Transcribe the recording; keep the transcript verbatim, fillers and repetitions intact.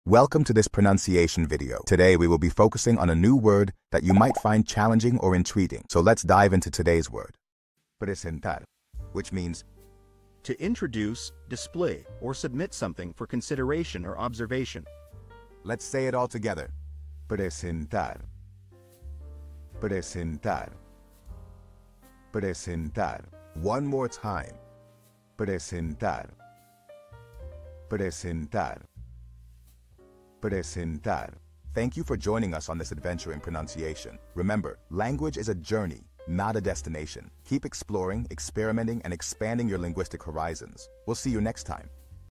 Welcome to this pronunciation video. Today we will be focusing on a new word that you might find challenging or intriguing. So let's dive into today's word. Presentar, which means to introduce, display, or submit something for consideration or observation. Let's say it all together. Presentar. Presentar. Presentar. One more time. Presentar. Presentar. Presentar. Thank you for joining us on this adventure in pronunciation. Remember, language is a journey, not a destination. Keep exploring, experimenting, and expanding your linguistic horizons. We'll see you next time.